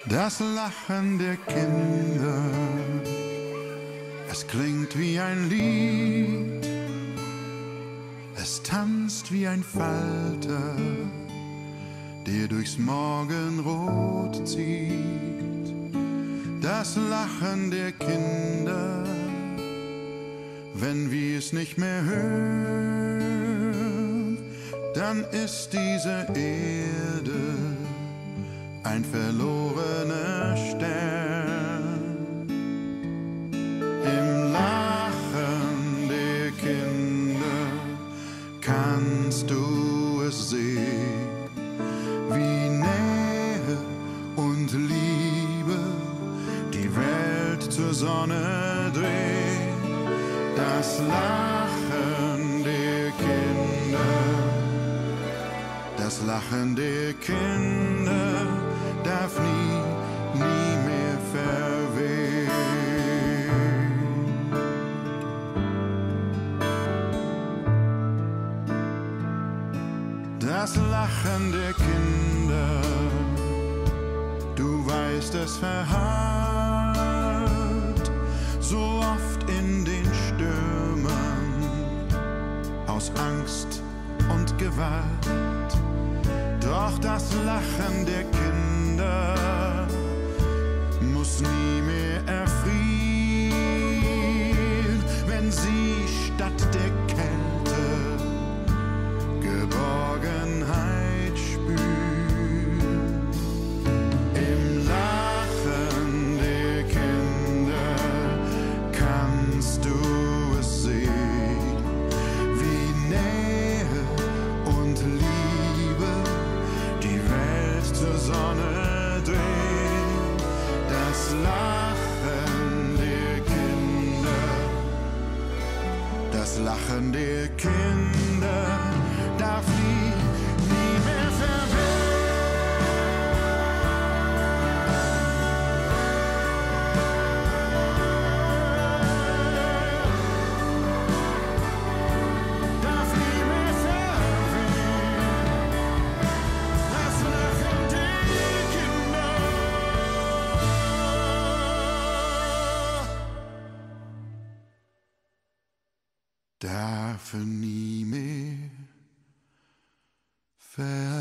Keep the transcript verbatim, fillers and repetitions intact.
Das Lachen der Kinder, es klingt wie ein Lied, es tanzt wie ein Falter, der durchs Morgenrot zieht. Das Lachen der Kinder, wenn wir es nicht mehr hören, dann ist diese Erde ein verlorener Stern. Im Lachen der Kinder kannst du es sehen, wie Nähe und Liebe die Welt zur Sonne drehen. Das Lachen der Kinder, das Lachen der Kinder darf nie, nie mehr verwehen. Das Lachen der Kinder, du weißt, es verharrt so oft in den Stürmen aus Angst und Gewalt. Doch das Lachen der Kinder muss nie mehr erfrieren, wenn sie statt der Kälte Geborgenheit spüren. Im Lachen der Kinder kannst du es sehen, wie Nähe und Liebe die Welt zur Sonne drehen. Das Lachen der Kinder, das Lachen der Kinder darf nie, nie mehr verwehen. Darf nie mehr verwehen. Das Lachen der Kinder darf nie mehr verwehen.